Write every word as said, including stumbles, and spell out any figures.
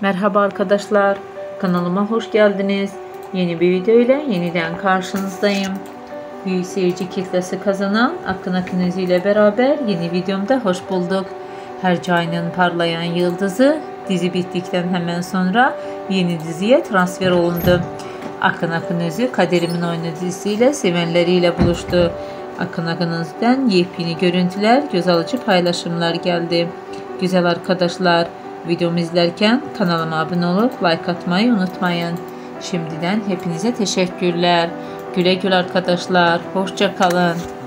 Merhaba arkadaşlar, kanalıma hoş geldiniz. Yeni bir video ile yeniden karşınızdayım. Büyük seyirci kitlesi kazanan Akın Akınözü ile beraber yeni videomda hoş bulduk. Hercai'nin parlayan yıldızı dizi bittikten hemen sonra yeni diziye transfer olundu. Akın Akınözü Kaderimin Oyunu dizisiyle sevenleriyle buluştu. Akın Akınözü'den yepyeni görüntüler, göz alıcı paylaşımlar geldi. Güzel arkadaşlar, videomu izlerken kanalıma abone olup like atmayı unutmayın. Şimdiden hepinize teşekkürler. Güle güle arkadaşlar. Hoşça kalın.